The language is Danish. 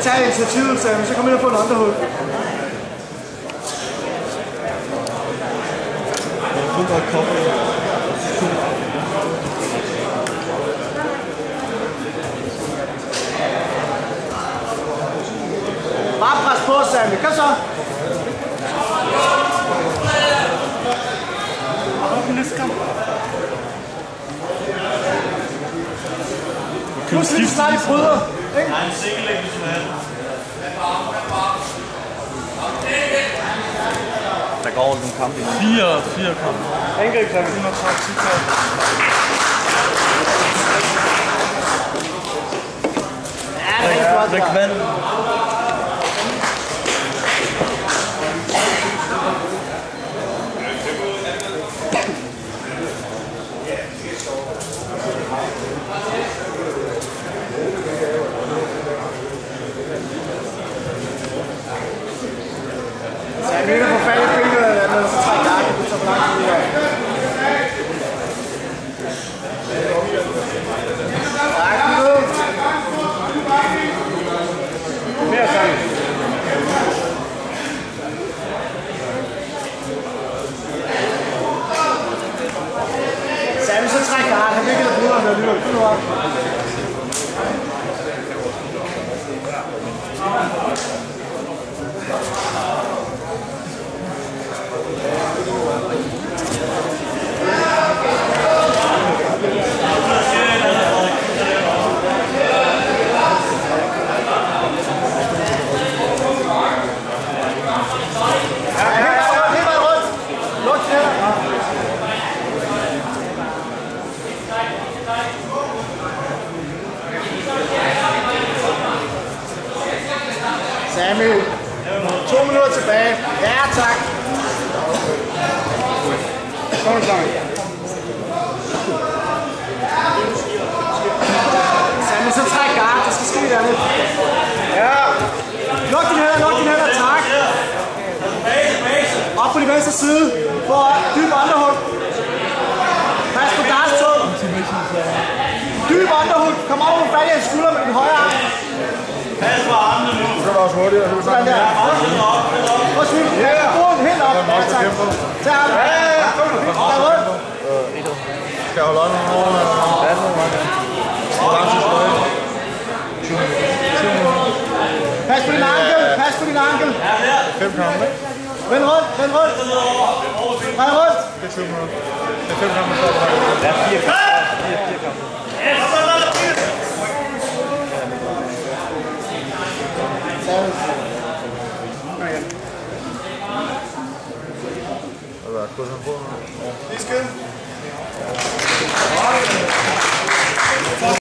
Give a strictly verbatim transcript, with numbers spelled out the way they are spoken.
tage initiativet, Sam, så kom ind og få en underhook. Jeg kunne godt komme. Bare pres på, Sammy. Kom så. Næste kamp. Nu skal vi snart i bryder. Nej, en single leg, hvis du vil have. Der går over den kamp. Fire, fire kamp. Angreb, Sammy. hundrede og tredive kamp. Ja, det er rigtig godt. Det kan Sammy, der får fat i billedet af noget, så trækker jeg det, så for lang tid ud af. Nej, kom ud. Mere, Sammy. Sammy, så trækker jeg. Han vil ikke have brugt ham alligevel. Kom nu op. Sammy, to minutter tilbage. Ja, tak. Kom så. Sammy, så træk guard. Der skal ske der lidt. Ja. Luk dine hænder, luk dine hænder. Tak. Op på de venstre side. For dyb underhook. Pas på guards tog. Dyb underhook. Kom op og fat i hans skulder med den højre arm. Pas på armene nu. Så er det også hurtigere. Sådan der. Prøv at svime. Ja, helt op. Ja, tak. Tag ham. Ja, ja, ja. Tag rundt. Skal jeg holde øje med over? Ja, det er meget. Hvor lang tid skal jeg? Pas på din ankel. Pas på din ankel. Fem kampe, ikke? Vend rundt. Vend rundt. Vend rundt. Det er tyve minutter. Det er fem kampe, så er det. Ja, fire kampe. Fire, fire kampe. Vi skal.